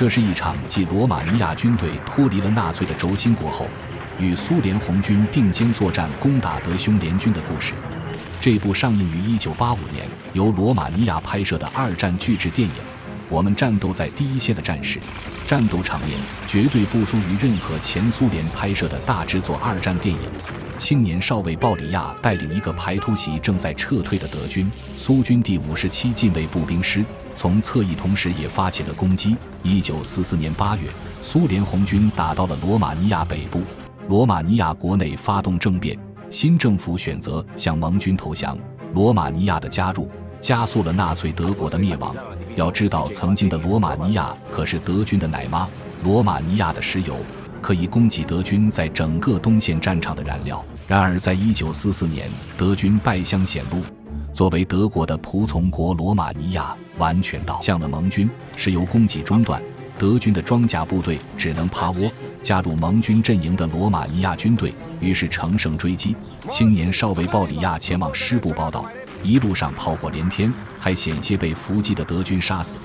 这是一场继罗马尼亚军队脱离了纳粹的轴心国后，与苏联红军并肩作战攻打德匈联军的故事。这部上映于1985年，由罗马尼亚拍摄的二战巨制电影，我们战斗在第一线的战士，战斗场面绝对不输于任何前苏联拍摄的大制作二战电影。青年少尉鲍里亚带领一个排突袭正在撤退的德军，苏军第57近卫步兵师从侧翼同时也发起了攻击。1944年8月，苏联红军打到了罗马尼亚北部，罗马尼亚国内发动政变，新政府选择向盟军投降。罗马尼亚的加入加速了纳粹德国的灭亡。要知道，曾经的罗马尼亚可是德军的奶妈，罗马尼亚的石油可以供给德军在整个东线战场的燃料。然而在1944年，德军败相显露，作为德国的仆从国，罗马尼亚完全倒向了盟军，石油供给中断，德军的装甲部队只能趴窝。加入盟军阵营的罗马尼亚军队于是乘胜追击，青年少尉鲍里亚前往师部报道，一路上炮火连天，还险些被伏击的德军杀死。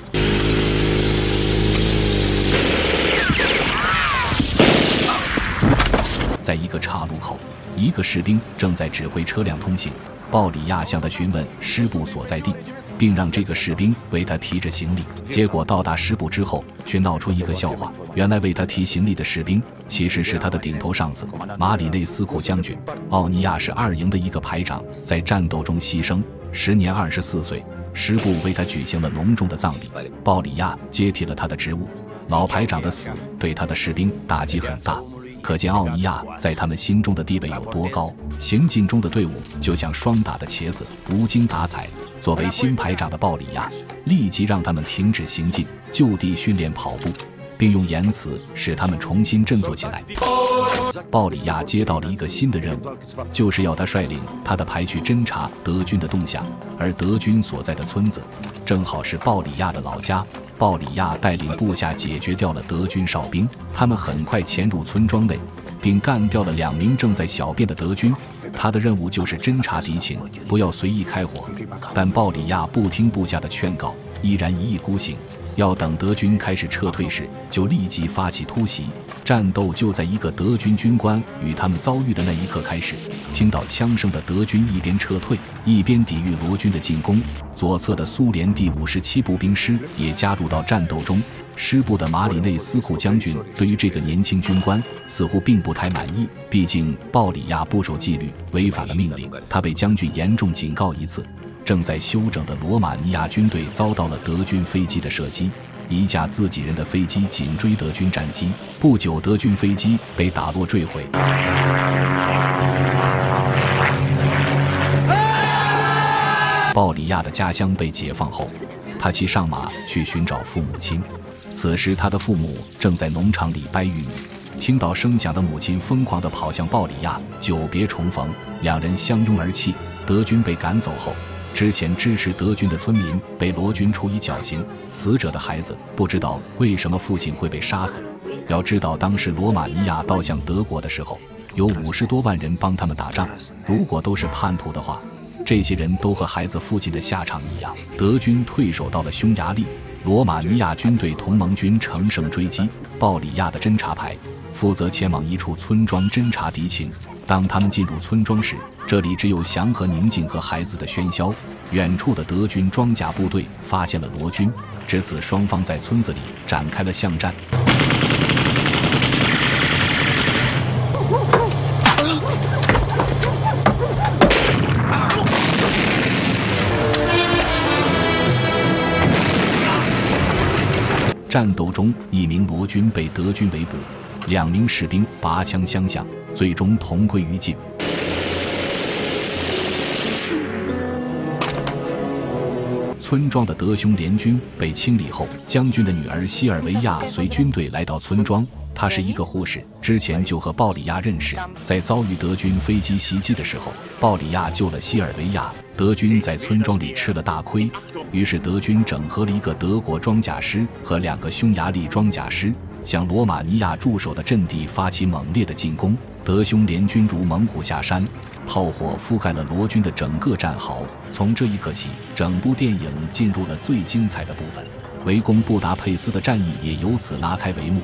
在一个岔路口，一个士兵正在指挥车辆通行，鲍里亚向他询问师部所在地，并让这个士兵为他提着行李。结果到达师部之后，却闹出一个笑话。原来为他提行李的士兵其实是他的顶头上司马里内斯库将军。奥尼亚是2营的一个排长，在战斗中牺牲，时年24岁。师部为他举行了隆重的葬礼，鲍里亚接替了他的职务。老排长的死对他的士兵打击很大，可见奥尼亚在他们心中的地位有多高。行进中的队伍就像霜打的茄子，无精打采。作为新排长的鲍里亚立即让他们停止行进，就地训练跑步，并用言辞使他们重新振作起来。鲍里亚接到了一个新的任务，就是要他率领他的排去侦察德军的动向，而德军所在的村子正好是鲍里亚的老家。鲍里亚带领部下解决掉了德军哨兵，他们很快潜入村庄内，并干掉了2名正在小便的德军。他的任务就是侦察敌情，不要随意开火。但鲍里亚不听部下的劝告，依然一意孤行，要等德军开始撤退时就立即发起突袭。战斗就在一个德军军官与他们遭遇的那一刻开始。听到枪声的德军一边撤退，一边抵御罗军的进攻。左侧的苏联第57步兵师也加入到战斗中。师部的马里内斯库将军对于这个年轻军官似乎并不太满意，毕竟鲍里亚不守纪律，违反了命令。他被将军严重警告一次。正在休整的罗马尼亚军队遭到了德军飞机的射击，一架自己人的飞机紧追德军战机，不久德军飞机被打落坠毁。鲍里亚的家乡被解放后，他骑上马去寻找父母亲。此时他的父母正在农场里掰玉米，听到声响的母亲疯狂地跑向鲍里亚，久别重逢，两人相拥而泣。德军被赶走后，之前支持德军的村民被罗军处以绞刑，死者的孩子不知道为什么父亲会被杀死。要知道，当时罗马尼亚倒向德国的时候，有50多万人帮他们打仗，如果都是叛徒的话，这些人都和孩子父亲的下场一样。德军退守到了匈牙利，罗马尼亚军队同盟军乘胜追击。鲍里亚的侦察排负责前往一处村庄侦察敌情。当他们进入村庄时，这里只有祥和宁静和孩子的喧嚣。远处的德军装甲部队发现了罗军，至此双方在村子里展开了巷战。战斗中，一名罗军被德军围捕，2名士兵拔枪相向，最终同归于尽。村庄的德匈联军被清理后，将军的女儿西尔维亚随军队来到村庄。她是一个护士，之前就和鲍里亚认识。在遭遇德军飞机袭击的时候，鲍里亚救了西尔维亚。德军在村庄里吃了大亏，于是德军整合了一个德国装甲师和2个匈牙利装甲师，向罗马尼亚驻守的阵地发起猛烈的进攻。德匈联军如猛虎下山，炮火覆盖了罗军的整个战壕。从这一刻起，整部电影进入了最精彩的部分。 围攻布达佩斯的战役也由此拉开帷幕。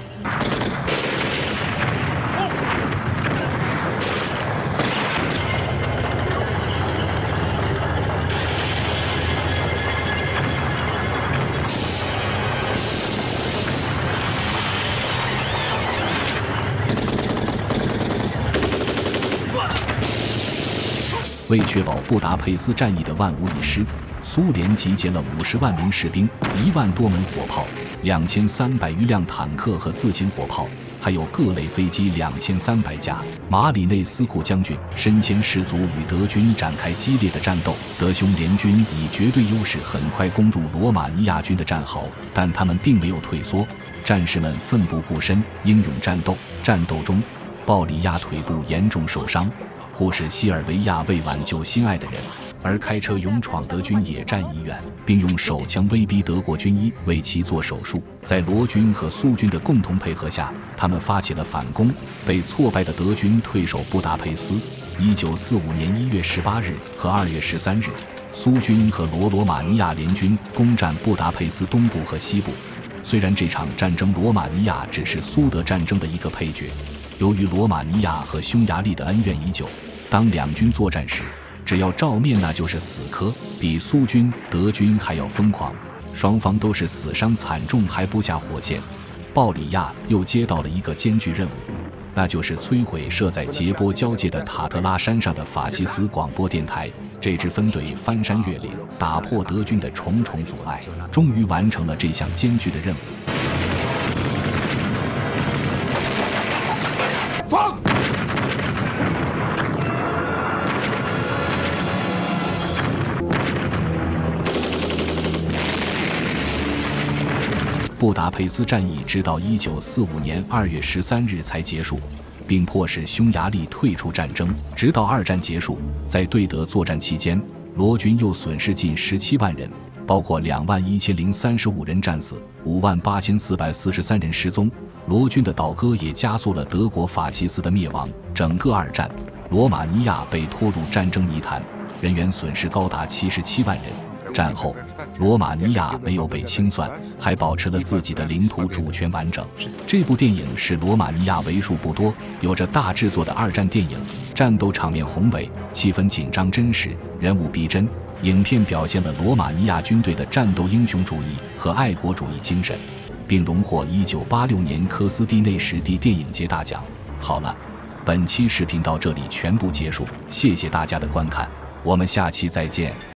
为确保布达佩斯战役的万无一失，苏联集结了50万名士兵、1万多门火炮、2300余辆坦克和自行火炮，还有各类飞机2300架。马里内斯库将军身先士卒，与德军展开激烈的战斗。德匈联军以绝对优势很快攻入罗马尼亚军的战壕，但他们并没有退缩，战士们奋不顾身，英勇战斗。战斗中，鲍里亚腿部严重受伤。护士西尔维亚为挽救心爱的人而开车勇闯德军野战医院，并用手枪威逼德国军医为其做手术。在罗军和苏军的共同配合下，他们发起了反攻，被挫败的德军退守布达佩斯。1945年1月18日和2月13日，苏军和罗马尼亚联军攻占布达佩斯东部和西部。虽然这场战争罗马尼亚只是苏德战争的一个配角，由于罗马尼亚和匈牙利的恩怨已久，当两军作战时，只要照面那就是死磕，比苏军、德军还要疯狂，双方都是死伤惨重，还不下火线。鲍里亚又接到了一个艰巨任务，那就是摧毁设在捷波交界的塔特拉山上的法西斯广播电台。这支分队翻山越岭，打破德军的重重阻碍，终于完成了这项艰巨的任务。 放！ 布达佩斯战役直到1945年2月13日才结束，并迫使匈牙利退出战争。直到二战结束，在对德作战期间，罗军又损失近17万人，包括21035人战死，58443人失踪。罗军的倒戈也加速了德国法西斯的灭亡。整个二战，罗马尼亚被拖入战争泥潭，人员损失高达77万人。战后，罗马尼亚没有被清算，还保持了自己的领土主权完整。这部电影是罗马尼亚为数不多有着大制作的二战电影，战斗场面宏伟，气氛紧张真实，人物逼真。影片表现了罗马尼亚军队的战斗英雄主义和爱国主义精神，并荣获1986年科斯蒂内什地电影节大奖。好了，本期视频到这里全部结束，谢谢大家的观看，我们下期再见。